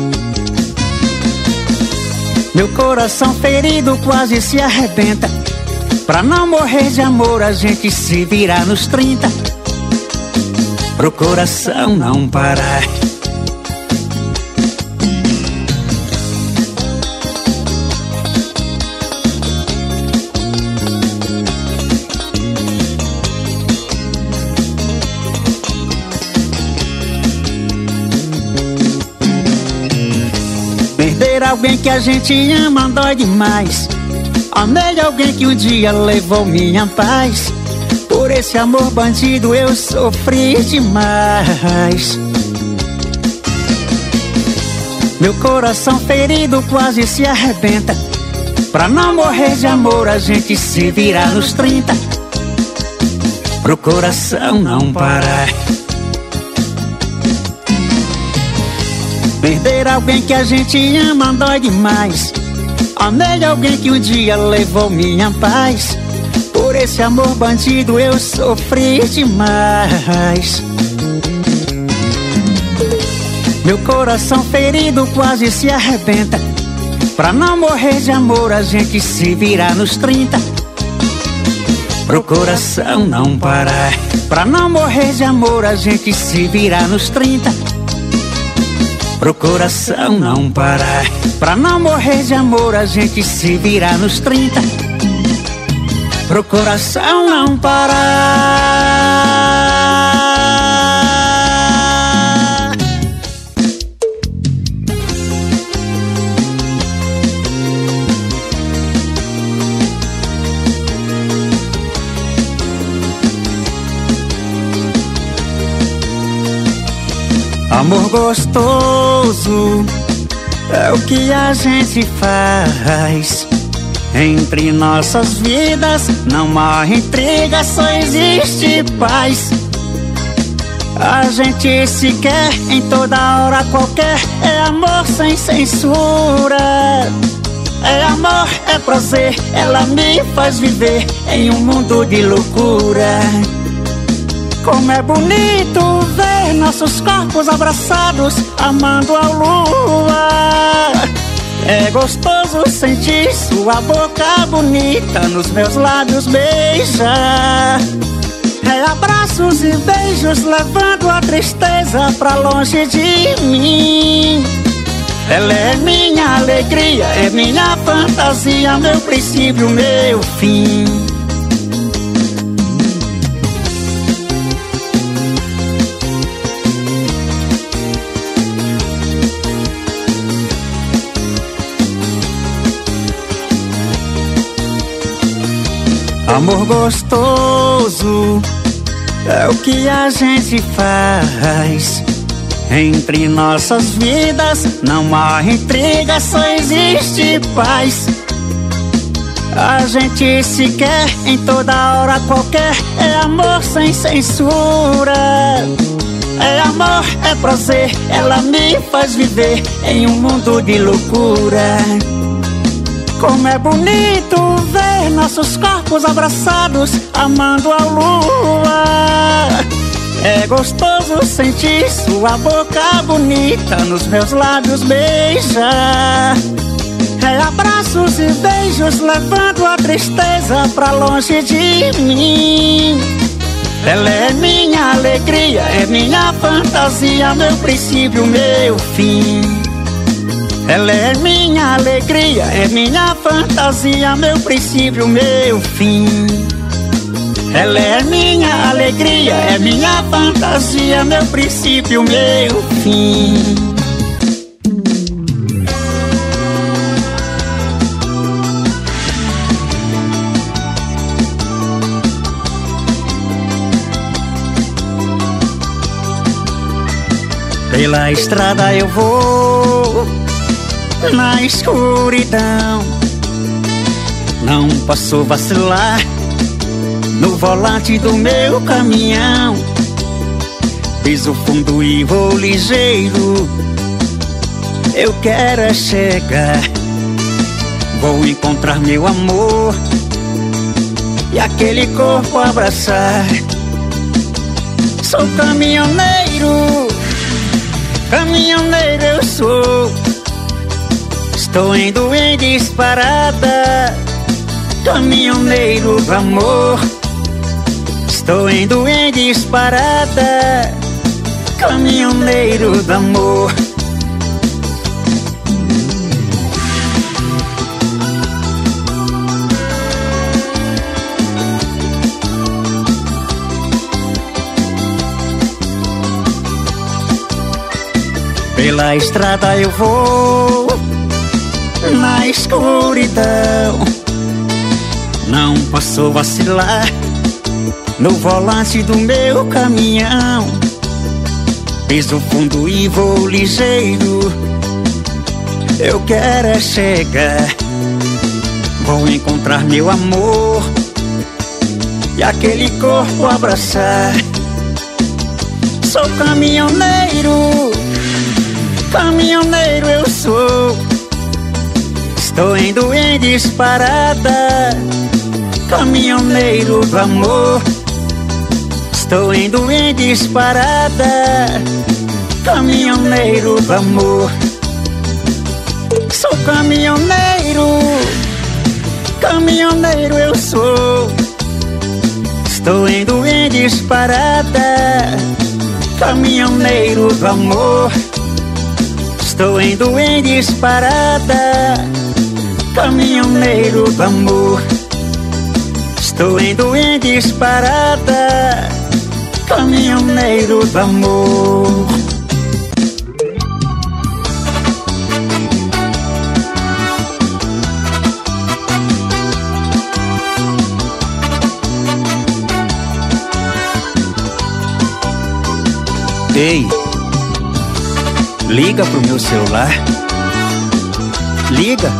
Meu coração ferido quase se arrebenta. Pra não morrer de amor a gente se vira nos 30, pro coração não parar. alguém que a gente ama dói demais. Amei alguém que um dia levou minha paz. Por esse amor bandido eu sofri demais. Meu coração ferido quase se arrebenta. Pra não morrer de amor a gente se vira nos 30. Pro coração não parar. Perder alguém que a gente ama dói demais. Amei alguém que um dia levou minha paz. Por esse amor bandido eu sofri demais. Meu coração ferido quase se arrebenta. Pra não morrer de amor a gente se vira nos 30. Pro coração não parar. Pra não morrer de amor a gente se vira nos 30. Pro coração não parar. Pra não morrer de amor a gente se vira nos 30. Pro coração não parar. Amor gostoso é o que a gente faz. Entre nossas vidas não há intriga, só existe paz. A gente se quer em toda hora qualquer. É amor sem censura. É amor, é prazer. Ela me faz viver em um mundo de loucura. Como é bonito ver nossos corpos abraçados, amando a lua. É gostoso sentir sua boca bonita nos meus lábios beijar. É abraços e beijos levando a tristeza pra longe de mim. Ela é minha alegria, é minha fantasia, meu princípio, meu fim. Amor gostoso é o que a gente faz. Entre nossas vidas não há intriga, só existe paz. A gente se quer em toda hora qualquer. É amor sem censura. É amor, é prazer. Ela me faz viver em um mundo de loucura. Como é bonito ver nossos corpos abraçados, amando a lua. É gostoso sentir sua boca bonita nos meus lábios beijar. É abraços e beijos levando a tristeza pra longe de mim. Ela é minha alegria, é minha fantasia, meu princípio, meu fim. Ela é minha alegria, é minha fantasia, meu princípio, meu fim. Ela é minha alegria, é minha fantasia, meu princípio, meu fim. Pela estrada eu vou na escuridão. Não posso vacilar no volante do meu caminhão. Piso fundo e vou ligeiro. Eu quero é chegar. Vou encontrar meu amor e aquele corpo abraçar. Sou caminhoneiro, caminhoneiro eu sou. Estou indo em disparada, caminhoneiro do amor. Estou indo em disparada, caminhoneiro do amor. Pela estrada eu vou na escuridão. Não posso vacilar no volante do meu caminhão. Piso fundo e vou ligeiro, eu quero é chegar. Vou encontrar meu amor e aquele corpo abraçar. Sou caminhoneiro, caminhoneiro eu sou. Estou indo em disparada, caminhoneiro do amor. Estou indo em disparada, caminhoneiro do amor. Sou caminhoneiro, caminhoneiro eu sou. Estou indo em disparada, caminhoneiro do amor. Estou indo em disparada, caminhoneiro do amor. Estou indo em disparada, caminhoneiro do amor. Ei, liga pro meu celular. Liga.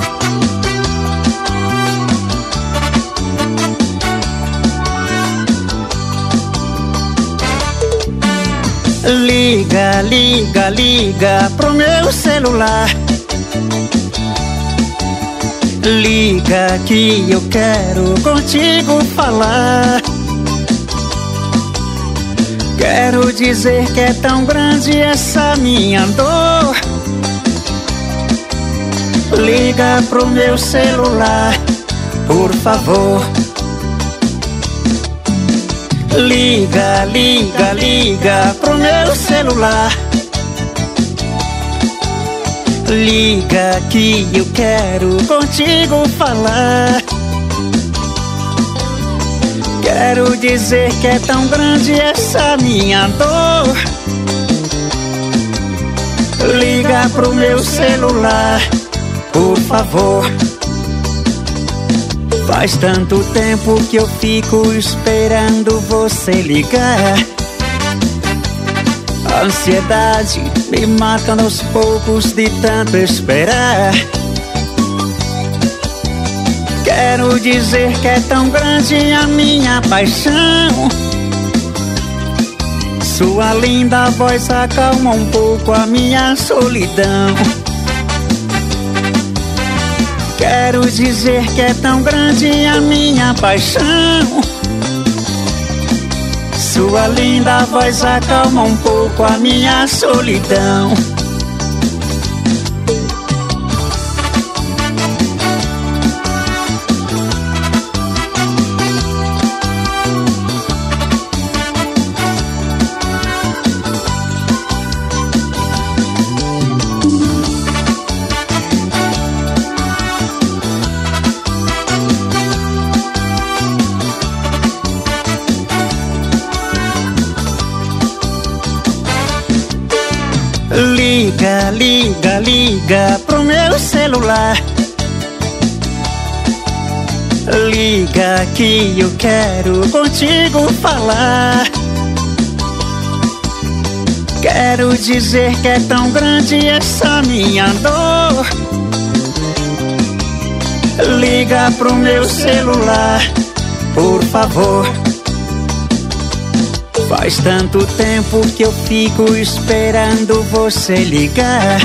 Liga, liga, liga pro meu celular. Liga que eu quero contigo falar. Quero dizer que é tão grande essa minha dor. Liga pro meu celular, por favor. Liga, liga, liga pro meu celular. Liga que eu quero contigo falar. Quero dizer que é tão grande essa minha dor. Liga pro meu celular, por favor. Faz tanto tempo que eu fico esperando você ligar. A ansiedade me mata aos poucos de tanto esperar. Quero dizer que é tão grande a minha paixão. Sua linda voz acalma um pouco a minha solidão. Quero dizer que é tão grande a minha paixão. Sua linda voz acalma um pouco a minha solidão. Liga, liga, liga pro meu celular. Liga que eu quero contigo falar. Quero dizer que é tão grande essa minha dor. Liga pro meu celular, por favor. Faz tanto tempo que eu fico esperando você ligar.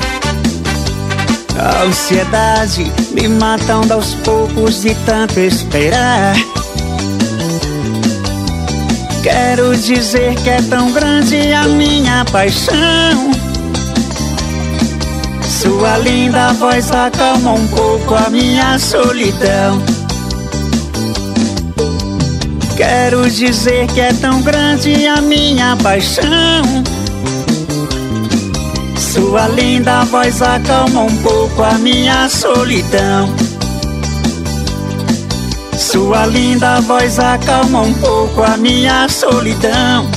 A ansiedade me mata aos poucos de tanto esperar. Quero dizer que é tão grande a minha paixão. Sua linda voz acalma um pouco a minha solidão. Quero dizer que é tão grande a minha paixão. Sua linda voz acalma um pouco a minha solidão. Sua linda voz acalma um pouco a minha solidão.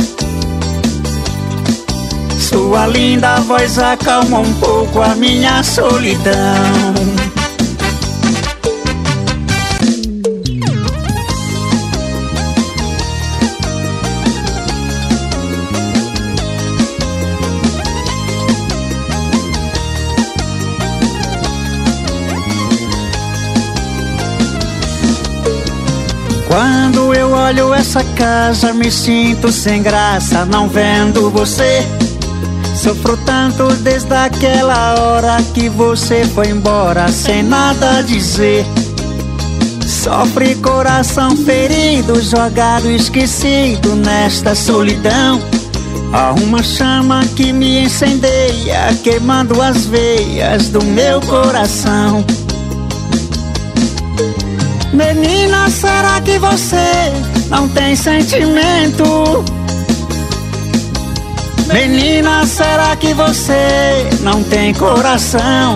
Sua linda voz acalma um pouco a minha solidão. Quando eu olho essa casa, me sinto sem graça, não vendo você. Sofro tanto desde aquela hora que você foi embora sem nada dizer. Sofre coração ferido, jogado, esquecido nesta solidão. Há uma chama que me incendeia, queimando as veias do meu coração. Menina, será que você não tem sentimento? Menina, será que você não tem coração?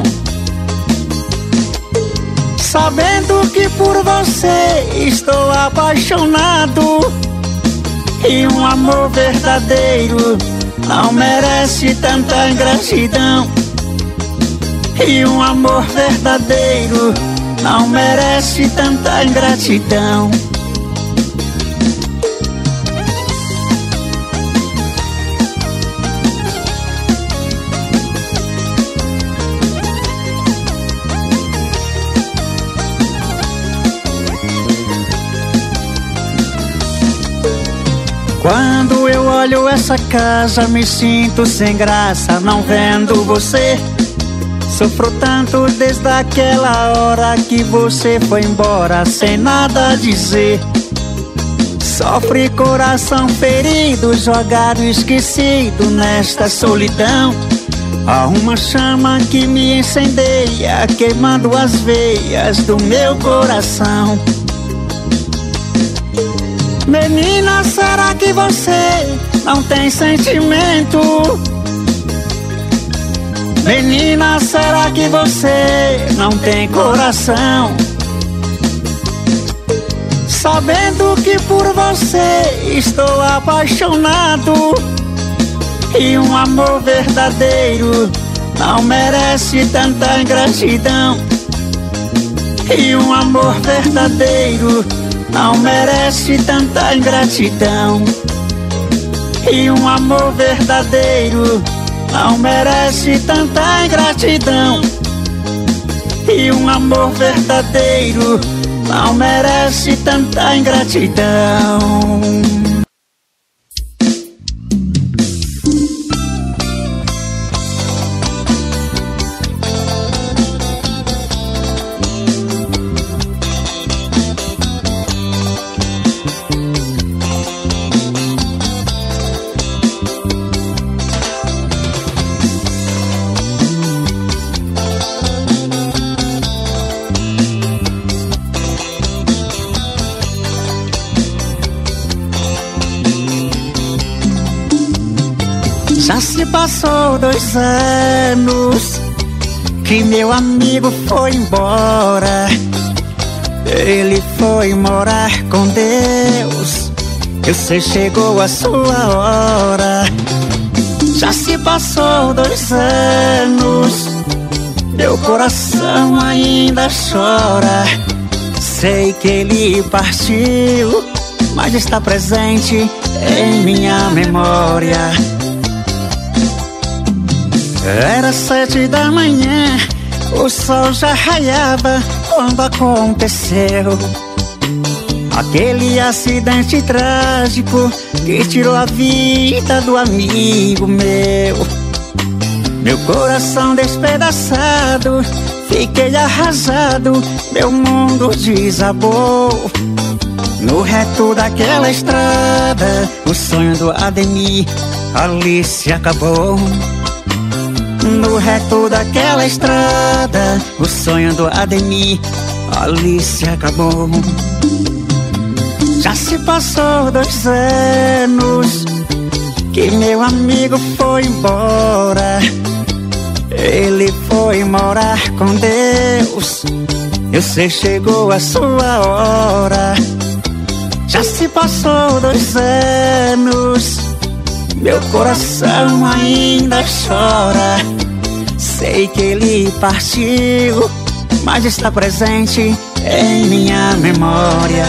Sabendo que por você estou apaixonado, e um amor verdadeiro não merece tanta ingratidão. E um amor verdadeiro não merece tanta ingratidão. Quando eu olho essa casa, me sinto sem graça, não vendo você. Sofro tanto desde aquela hora que você foi embora sem nada dizer. Sofre coração ferido, jogado, esquecido nesta solidão. Há uma chama que me incendeia, queimando as veias do meu coração. Menina, será que você não tem sentimento? Menina, será que você não tem coração? Sabendo que por você estou apaixonado, e um amor verdadeiro não merece tanta ingratidão. E um amor verdadeiro não merece tanta ingratidão. E um amor verdadeiro não merece tanta ingratidão. E um amor verdadeiro não merece tanta ingratidão. Já se passou 2 anos que meu amigo foi embora. Ele foi morar com Deus. Eu sei, chegou a sua hora. Já se passou 2 anos, meu coração ainda chora. Sei que ele partiu, mas está presente em minha memória. Era 7 da manhã, o sol já raiava quando aconteceu aquele acidente trágico que tirou a vida do amigo meu. Meu coração despedaçado, fiquei arrasado, meu mundo desabou. No reto daquela estrada, o sonho do Ademir ali se acabou. No reto daquela estrada, o sonho do Ademir ali se acabou. Já se passou 2 anos que meu amigo foi embora. Ele foi morar com Deus. Eu sei, chegou a sua hora. Já se passou 2 anos, meu coração ainda chora. Sei que ele partiu, mas está presente em minha memória.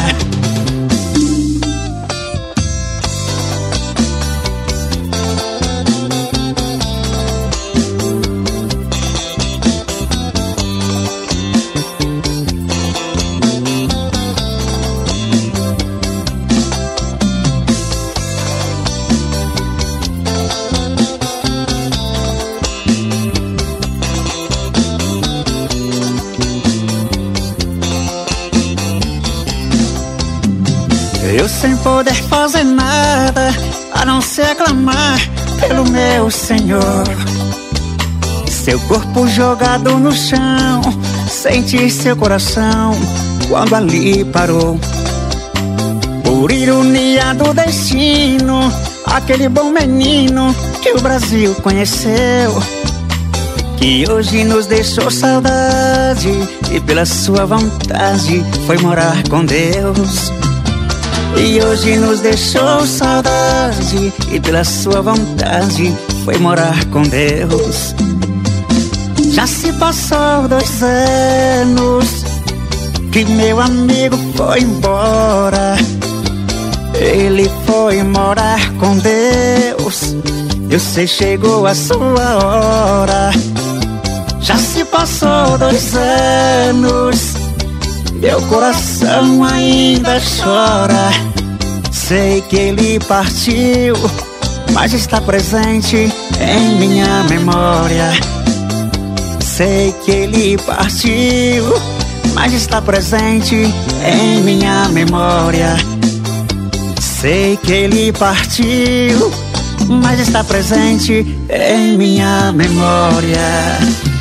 eu sem poder fazer nada a não ser clamar pelo meu Senhor. Seu corpo jogado no chão, senti seu coração quando ali parou. Por ironia do destino, aquele bom menino que o Brasil conheceu, que hoje nos deixou saudade e pela sua vontade foi morar com Deus. E hoje nos deixou saudade e pela sua vontade foi morar com Deus. Já se passou 2 anos que meu amigo foi embora. Ele foi morar com Deus. Eu sei, chegou a sua hora. Já se passou 2 anos, meu coração ainda chora. Sei que ele partiu, mas está presente em minha memória. Sei que ele partiu, mas está presente em minha memória. Sei que ele partiu, mas está presente em minha memória.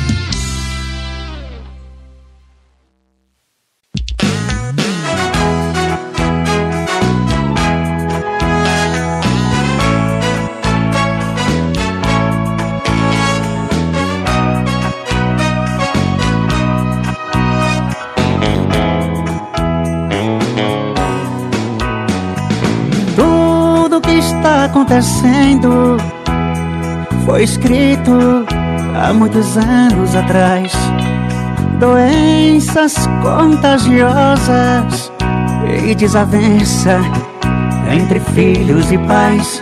Acontecendo foi escrito há muitos anos atrás. Doenças contagiosas e desavença entre filhos e pais.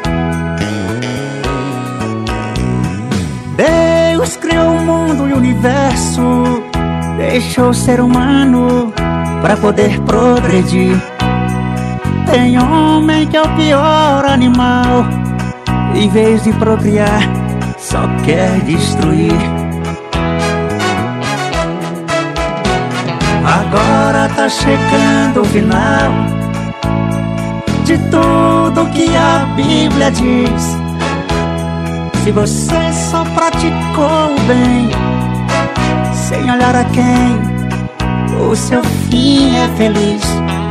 Deus criou o mundo e o universo, deixou o ser humano para poder progredir. Tem homem que é o pior animal, em vez de procriar, só quer destruir. Agora tá chegando o final de tudo que a Bíblia diz. Se você só praticou o bem, sem olhar a quem, o seu fim é feliz.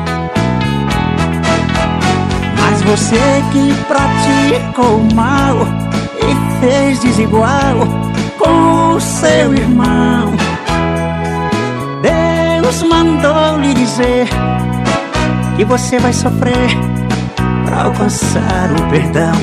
Mas você que praticou o mal e fez desigual com o seu irmão, Deus mandou lhe dizer que você vai sofrer para alcançar o perdão.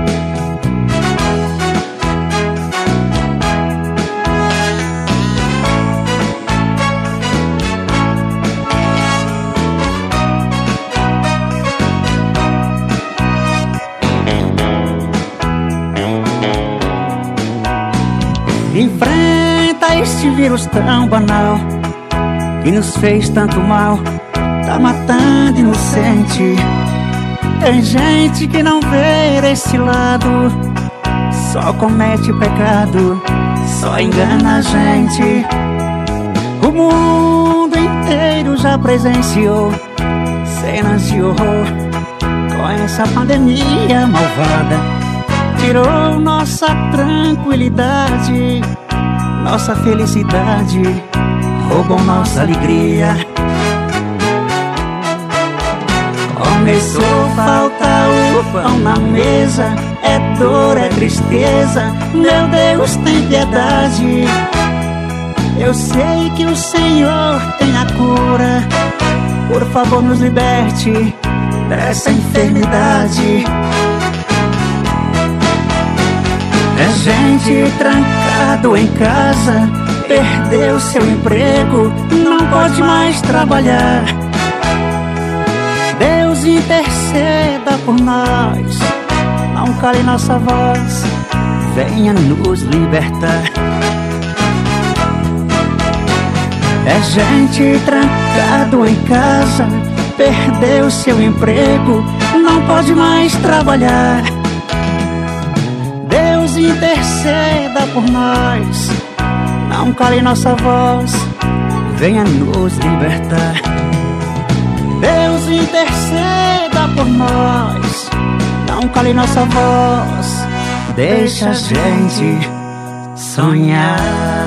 Enfrenta este vírus tão banal que nos fez tanto mal, tá matando inocente. Tem gente que não vê esse lado, só comete pecado, só engana a gente. O mundo inteiro já presenciou cenas de horror com essa pandemia malvada. Tirou nossa tranquilidade, nossa felicidade, roubou nossa alegria. Começou a faltar o pão na mesa, é dor, é tristeza, meu Deus tem piedade. Eu sei que o Senhor tem a cura, por favor nos liberte dessa enfermidade. É gente trancado em casa, perdeu seu emprego, não pode mais trabalhar. Deus interceda por nós, não cale nossa voz, venha nos libertar. É gente trancado em casa, perdeu seu emprego, não pode mais trabalhar. Deus interceda por nós, não cale nossa voz, venha nos libertar. Deus interceda por nós. Não cale nossa voz, deixa a gente sonhar.